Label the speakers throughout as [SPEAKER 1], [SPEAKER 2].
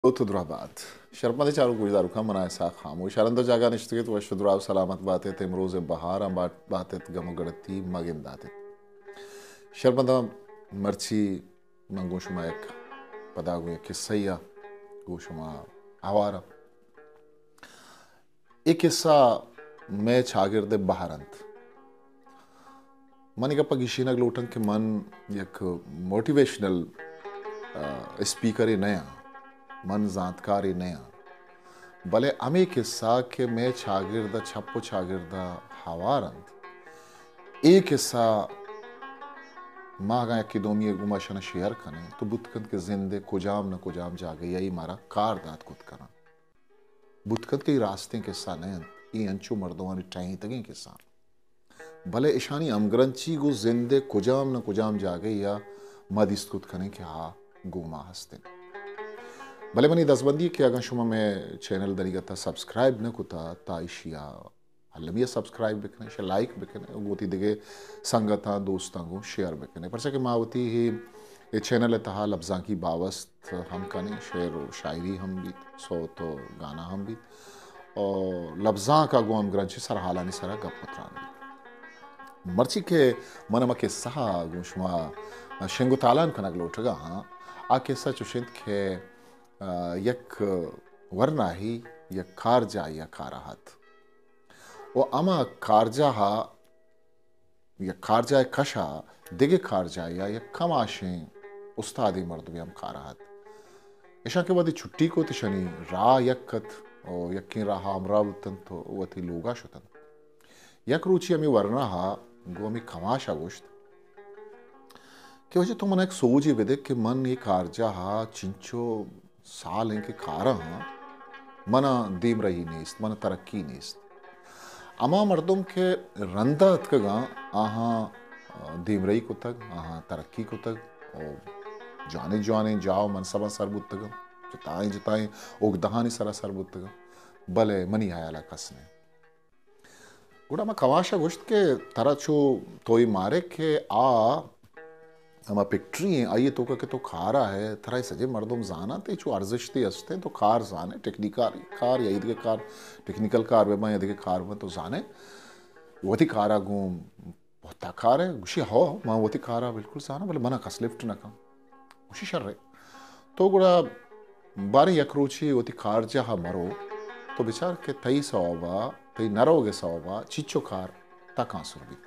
[SPEAKER 1] तो दुराबाद शर्मदे चारू गुजदारू का मना ऐसा खामोश शरंदो जागा निश्चित व शुद्राव सलामत बातें ते मरोज़ बहार बातें गमगड़ती मगिन दाते शर्मदा मर्ची मंगोशमा एक पदागु एक किस्सा गोशमा आवारा एक किस्सा मैं छागिरदे बहारंत मन का पगिशीनग लोटन के मन एक मोटिवेशनल स्पीकर नया मन जानकार नया भले अमे किस्सा के मैं छागिरदा छप्पो छागिरदा हवारंत एक किस्सा मागा की दोमी गुमाशना शेयर कने तो बुतकंद के जिंदे कुजाम न कुजाम जागे यही मारा कार दात कुत करा बुतकंद के रास्ते किस्सा नयन ये अंचो मर्दवानी टाई तगे किस्सा भले ईशानी अमग्रंची गो जिंदे कुजाम न कुजाम जागे या मदिस्त कुत कने के हा गुमा हस्ते भले मनी दसबंदी के अगर शुमा में चैनल दरीगता सब्सक्राइब न कुता ताइशिया हल्लमिया सब्सक्राइब बिकने शे लाइक बिकने गोती दिगे संगता दोस्तां को शेयर बिकने पर से के मावती ही ये चैनल तहा लफ्ज़ां की बावस्त हम कने शेर व शायरी हम भी सो तो गाना हम भी और लफ्ज़ां का गो हम ग्रंथि सर हालानी सरा गप पत्रान मर्ची के मनम के सहा गुशमा शेंगु तालान कनक लोटगा हाँ आ के सच उशिंत के यक वरना ही यक कारजा या काराहत वो अमा कारजा हा या कारजा कशा दिगे कारजा या यक कमाशे उस्तादी मर्द भी हम काराहत ऐसा के बाद छुट्टी को तिशनी रा यकत और यक्की रहा अमरावतन तो वती लोगा शुतन यक रुचि अमी वरना हा गो अमी कमाशा गोश्त कि वजह तो मन एक सोची विदे कि मन ये कारजा हा चिंचो साल इनके कारा हाँ मना दीम रही नीस्त मना तरक्की नीस्त अमा मर्दों के रंदा तकगा आहा दीम रही को तक आहा तरक्की को तक और जाने जाने जाओ मनसबा सरबुत तक जिताएं जिताएं उगदहानी सरा सरबुत तक भले मनी आयाला कसने गुड़ा मा कवाशा गुश्त के तरह छो तोई मारे के आ हमा पिक्ट्री आइए तो के तो खारा है थराई सजे मर्दों जाना ते जो अर्जिशते अस्ते तो कार जाने टेक्निकल कार या इधर कार टेक्निकल कार वे मैं इधर कार में तो जाने वोती कारा गो बहुत कार है गुशी हो माँ वोती कारा बिल्कुल जाना बोले मना कस लिफ्ट ना कम गुशी शर रहे तो गुड़ा बारी यकरोची वोती कार जहाँ मरो तो बिचार के तई सवाबा तई नरोगे सवाबा चिच्चो कार तक आंसुर भी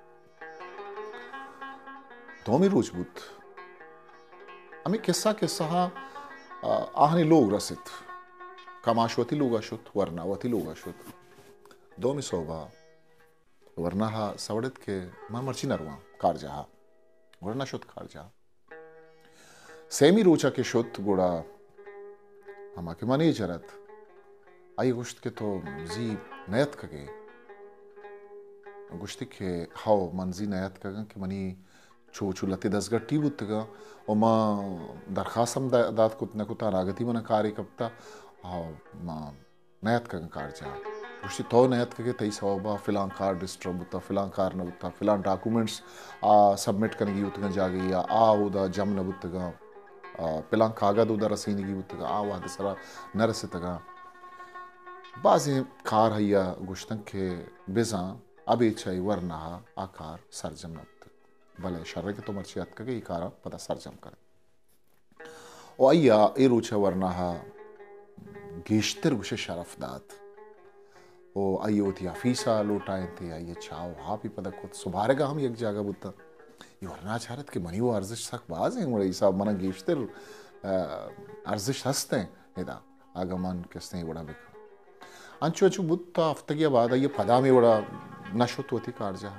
[SPEAKER 1] दोमी रोजबूत अमी किस्सा किस्सा आहनी लोग रसित कमाशवती लोग अशुत वर्णावती लोग अशुत दोमी सोबा वर्णा हा सवड़त के मन मर्ची नरवा कारजा वर्णा शुत कारजा सेमी रोचा के शुत गुड़ा हमा के मनी जरत आई गुश्त के तो जी नयत कगे गुश्ती के हाओ मंजी नयत कगन के मनी छो छो लते दसगढ़ टी बुतगा और माँ दरखास्तम दात कुत न कुता रागती मना कार्य कप्ता हाँ माँ नयत का कार जा उसी तो नयत के तई सवाबा फिलां कार डिस्ट्रब बुता फिलां कार न बुता फिलां डॉक्यूमेंट्स सबमिट करने की उतगा जा गई या उदा जम न बुतगा फिलां कागज उदा रसीनी की बुतगा वाद सरा न रसतगा बाज़े कार हैया गुश्तन के बिजा अभी चाहे वरना आकार सरजम न भले शर्र के तो मर्ची अत के कारा पता सरजम करे और अय्या ए रोचा वरना गेश्तर गुशे शरफ दात ओ अयो थी अफीसा लोटाए थे ये चाव हा भी पता खुद सुभारेगा हम एक जगह बुता ये वरना चारत के मनी वो अर्जिश सक बाज हैं वो ऐसा मना गेश्तर अर्जिश हस्ते हैं इदा आगमन किसने बड़ा बिखा अंचु अंचु बुता हफ्ते बाद ये पदा में बड़ा नशुत होती कारजा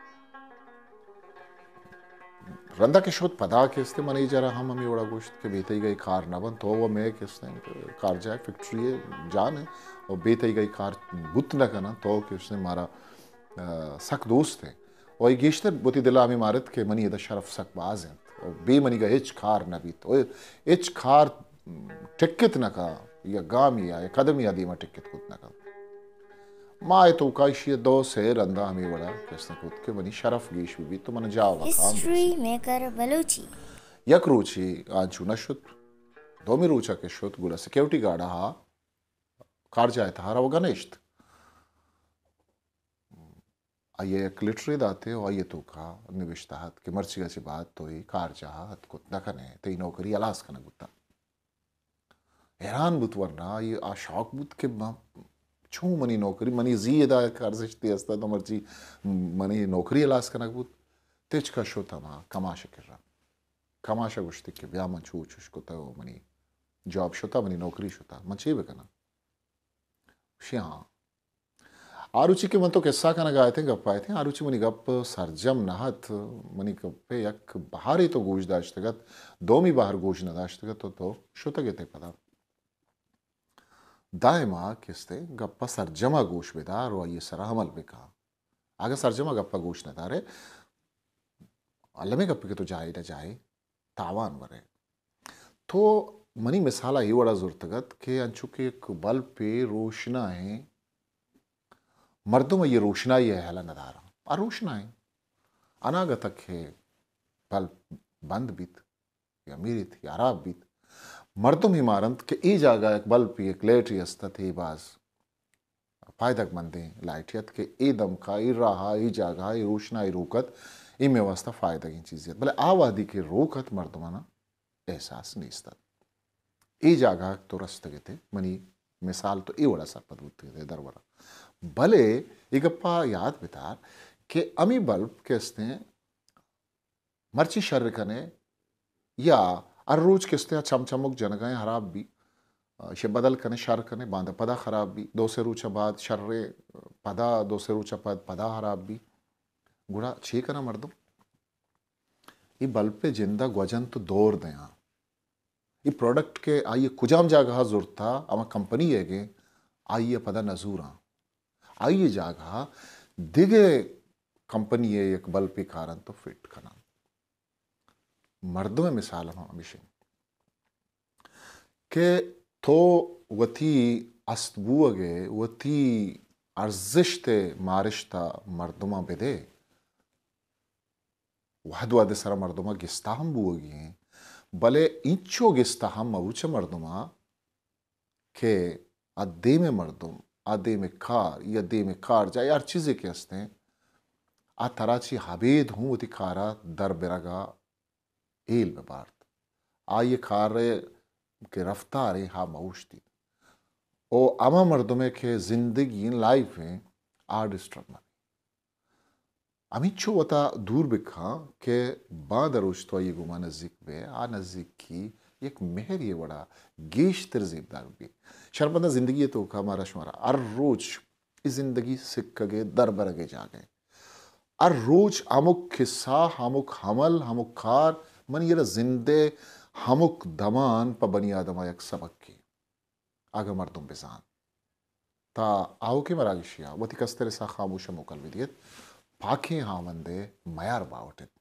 [SPEAKER 1] रंदा के शोध पदा के इस्ते मनी जरा हम हमें बड़ा गोश्त के बेते गई कार न बन तो वो मैं किसने कार जाए फैक्ट्री है जान है और बेते गई कार बुत न करना तो कि उसने मारा सक दोस्त है और ये गेश्तर बुती दिला हमें मारत के मनी इधर शरफ सक बाज है और बेमनी का इच कार न भी तो इच कार टिकट न का या गाम या कदम या दीमा टिकट कुत न का माए तो काशी दो से रंदा हमें बड़ा किसने खुद के बनी शरफ गेश भी तो मन जाओ
[SPEAKER 2] हिस्ट्री मेकर बलूची
[SPEAKER 1] यक रुचि आंचू नशुत दोमी रूचा के शोत गुला सिक्योरिटी गार्ड हा कार जाए था हरा वो गणेश आइए क्लिटरी दाते और आइए तो का निविष्टा हाथ के मर्ची का बात तो ही कार चाहा हाथ को दखने ते नौकरी अलास कना गुत्ता हैरान बुत वरना ये आ शौक बुत के छू मनी नौकरी मनी जी दा कारजश्ती असता तो मर्ची मनी नौकरी अलास कना बुत तेज का शोता मा कमाशा कर रहा कमाशा गुश्ती के ब्याह मन छू छुश को तो मनी जॉब शोता मनी नौकरी शोता मचे बेकना श्याम आरुचि के मन तो किस्सा का नगाए थे गप आए थे आरुचि मनी गप सरजम नहत मनी गप्पे यक बाहर ही तो गोश दाश्तगत दोमी बाहर गोश न दाश्तगत तो शुतगे थे पदा दायमा किस्ते गप्पा सरजमा गोश बेदार और ये सरा हमल बेका आगे सरजमा गप्पा गोश न दारे अल्लमे गप्पे के तो जाए न जाए तावान वरे तो मनी मिसाला ही बड़ा जुर्तगत के अंचु के एक बल्ब पे रोशना है मर्दों में ये रोशनाई है हला नदारा आ रोशनाई अनागतक है पल बंद बीत या मीरित या आराब बीत मर्दों ही मारंत के ई जागा एक बल्ब पी एक लेट यस्तत ही बाज फायदक मंदे लाइटियत के ई दम का ई रहा ई जागा ई रोशनाई रोकत ई में वास्ता फायदा की चीज़ भले आवादी के रोकत मर्दों ना एहसास नहीं स्तत ई जागा तो रस्तगे थे मनी मिसाल तो ई बड़ा सरपद बुद्धि थे दरबरा भले इगप्पा याद बितार कि अमी बल्ब किसते मर्ची शर्र कने या अर्रोज किसते चमचमुक जनगाएं हराब भी शे बदल कने शर कने बांधा पदा खराब भी दो से रूचा बाद शर्रे पदा दो से रूचा पद पदा हराब भी गुड़ा छे कना मर्दो ये बल्ब पे जिंदा ग्वजन तो दौर दें ये प्रोडक्ट के आइए कुजाम जागा जरूरत था अमा कंपनी है के आइए पदा नजूरा आइए जागा दिगे कंपनी है एक बल्ब पे कारण तो फिट करना मर्दों में मिसाल हम हमेशा के तो वती अस्तबुअगे वती अर्जिश्ते मारिश्ता मर्दों बेदे वहद वादे सारा मर्दों गिस्ता हम बुअगी भले इंचो गिस्ता हम मरुच मर्दों के अद्दे में मर्दों आदे में कार या दे में कार जाए यार चीज़ें के हस्ते हैं आ तराची हबेद हूँ उती कारा दर बिरगा एल में बार्त आ ये कार के रफ्तार है हाँ मऊशती ओ अमा मर्दों में के जिंदगी इन लाइफ में आ डिस्टर्ब ना अमिच्छो वता दूर बिखा के बादरुश तो ये गुमा नज़दीक बे आ नज़दीक की एक मेहर ये बड़ा गेश तरजीबदार भी शर्मंदा जिंदगी तो का हमारा शुमारा हर रोज इस जिंदगी सिक्कगे दर बरगे जा गए हर रोज अमुक किस्सा हमुक हमल हमुक कार मन ये जिंदे हमुक दमान प बनी आदमा एक सबक की आगे मर्दों बेजान ता आओ के मरागिशिया वती कस्तर सा खामोश मुकल विदियत पाखे हाँ मंदे मयार बावटे